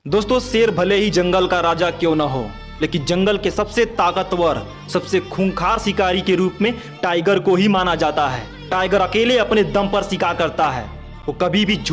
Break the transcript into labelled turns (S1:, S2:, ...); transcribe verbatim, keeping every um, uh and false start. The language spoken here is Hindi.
S1: दोस्तों, शेर भले ही जंगल का राजा क्यों न हो, लेकिन जंगल के सबसे ताकतवर, सबसे खूंखार शिकारी के रूप में टाइगर को ही माना जाता है। टाइगर अकेले अपने दम पर शिकार करता है। वो कभी भी